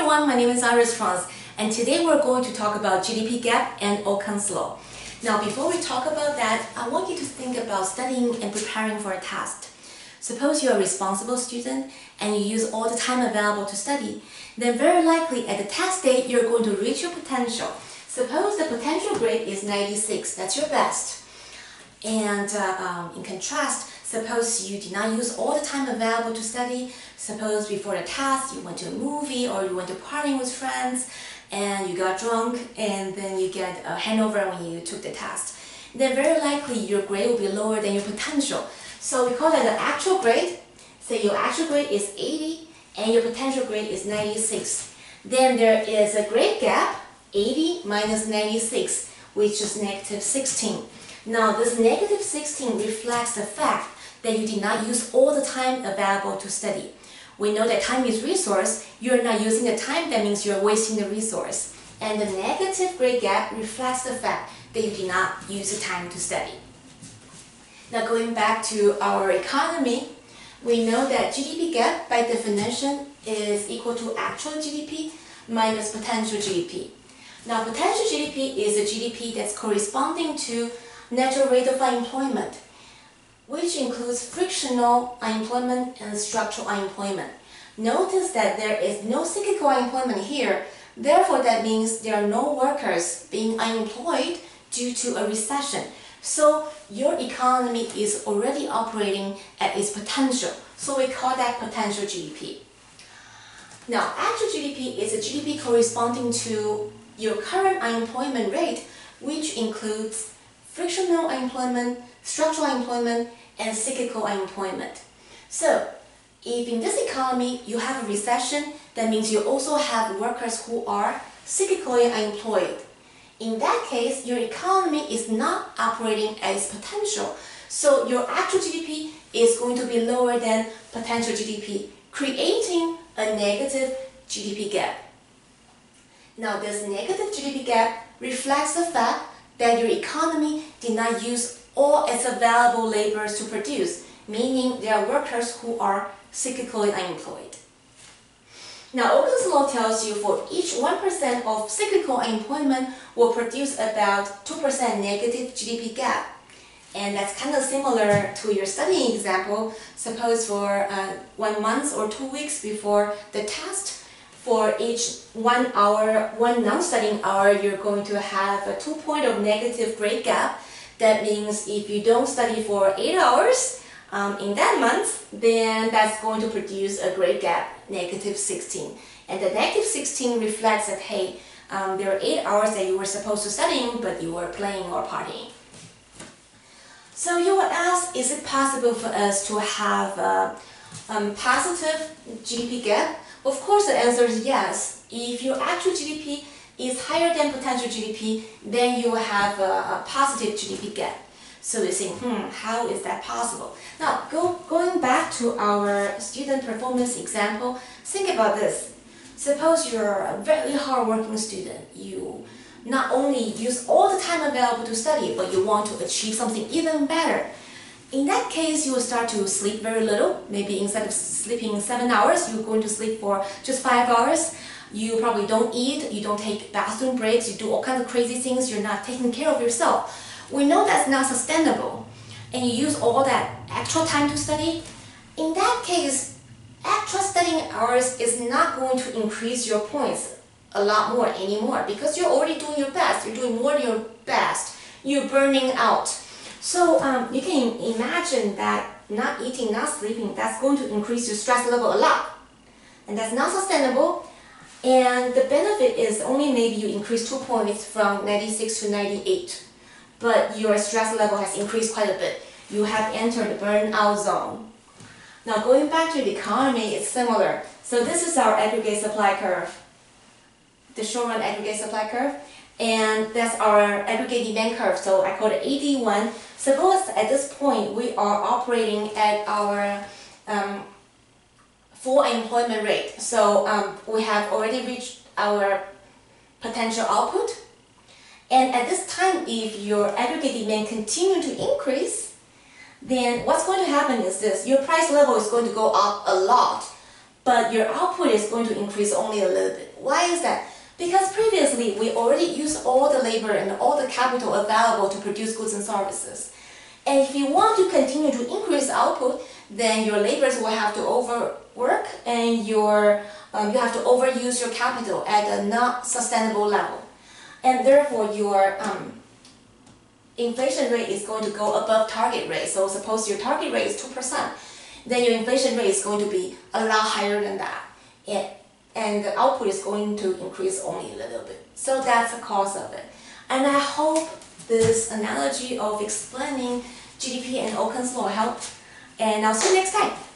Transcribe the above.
everyone, my name is Iris France, and today we're going to talk about GDP gap and Okun's law. Now, before we talk about that, I want you to think about studying and preparing for a test. Suppose you're a responsible student and you use all the time available to study, then very likely at the test date you're going to reach your potential. Suppose the potential grade is 96, that's your best. And in contrast, suppose you did not use all the time available to study. Suppose before the test you went to a movie or you went to partying with friends and you got drunk and then you get a hangover when you took the test. Then very likely your grade will be lower than your potential. So we call that the actual grade. Say your actual grade is 80 and your potential grade is 96. Then there is a grade gap, 80 minus 96, which is negative 16. Now this negative 16 reflects the fact that you did not use all the time available to study. We know that time is resource. You're not using the time, that means you're wasting the resource. And the negative grade gap reflects the fact that you did not use the time to study. Now going back to our economy, we know that GDP gap by definition is equal to actual GDP minus potential GDP. Now potential GDP is a GDP that's corresponding to natural rate of unemployment, which includes frictional unemployment and structural unemployment. Notice that there is no cyclical unemployment here, therefore that means there are no workers being unemployed due to a recession. So your economy is already operating at its potential, so we call that potential GDP. Now actual GDP is a GDP corresponding to your current unemployment rate, which includes frictional unemployment, structural unemployment, and cyclical unemployment. So, if in this economy you have a recession, that means you also have workers who are cyclically unemployed. In that case, your economy is not operating at its potential, so your actual GDP is going to be lower than potential GDP, creating a negative GDP gap. Now, this negative GDP gap reflects the fact that your economy did not use all its available laborers to produce, meaning there are workers who are cyclically unemployed. Now, Okun's law tells you for each 1% of cyclical unemployment will produce about 2% negative GDP gap. And that's kind of similar to your studying example. Suppose for 1 month or 2 weeks before the test, for each 1 hour, 1 non-studying hour, you're going to have a 2 point of negative grade gap. That means if you don't study for 8 hours in that month, then that's going to produce a grade gap, negative 16. And the negative 16 reflects that, hey, there are 8 hours that you were supposed to study, but you were playing or partying. So you will ask, is it possible for us to have a positive GDP gap? Of course, the answer is yes. If your actual GDP is higher than potential GDP, then you will have a positive GDP gap. So you think, how is that possible? Now, going back to our student performance example, think about this. Suppose you're a very hard-working student. You not only use all the time available to study, but you want to achieve something even better. In that case, you will start to sleep very little. Maybe instead of sleeping 7 hours, you're going to sleep for just 5 hours. You probably don't eat, you don't take bathroom breaks, you do all kinds of crazy things, you're not taking care of yourself. We know that's not sustainable. And you use all that extra time to study. In that case, extra studying hours is not going to increase your points a lot more anymore because you're already doing your best. You're doing more than your best. You're burning out. So you can imagine that not eating, not sleeping, that's going to increase your stress level a lot. And that's not sustainable. And the benefit is only maybe you increase 2 points from 96 to 98. But your stress level has increased quite a bit. You have entered the burnout zone. Now going back to the economy, it's similar. So this is our aggregate supply curve. The short-run aggregate supply curve. And that's our aggregate demand curve, so I call it AD1. Suppose at this point we are operating at our full employment rate. So we have already reached our potential output. And at this time, if your aggregate demand continues to increase, then what's going to happen is this. Your price level is going to go up a lot. but your output is going to increase only a little bit. Why is that? Because previously we already used all the labor and all the capital available to produce goods and services. And if you want to continue to increase output, then your laborers will have to overwork and you have to overuse your capital at a not sustainable level. And therefore your inflation rate is going to go above target rate. So suppose your target rate is 2%, then your inflation rate is going to be a lot higher than that. And the output is going to increase only a little bit. So that's the cause of it. And I hope this analogy of explaining GDP and Okun's law helped. And I'll see you next time.